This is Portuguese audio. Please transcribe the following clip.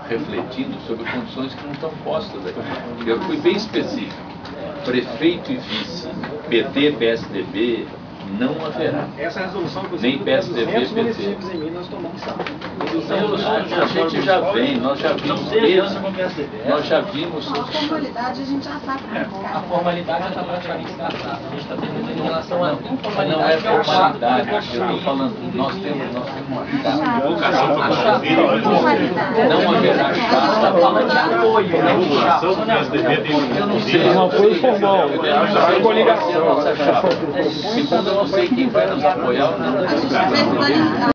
refletindo sobre condições que não estão postas aqui. Eu fui bem específico. Prefeito e vice, PT, PSDB, não haverá. Essa resolução, nem PSDB, PT. em Minas tomamos A gente já vem, nós já vimos mesmo, nós já vimos. A formalidade a gente já sabe como é. A formalidade já está praticamente tratada. A gente está tendo em relação à informalidade. Não é formalidade, eu estou falando, nós temos uma chapa. Não haverá chapa. Está falando de apoio, Eu não sei. Um apoio formal. Coligação. Segundo, eu não sei quem vai nos apoiar ou não. A gente vai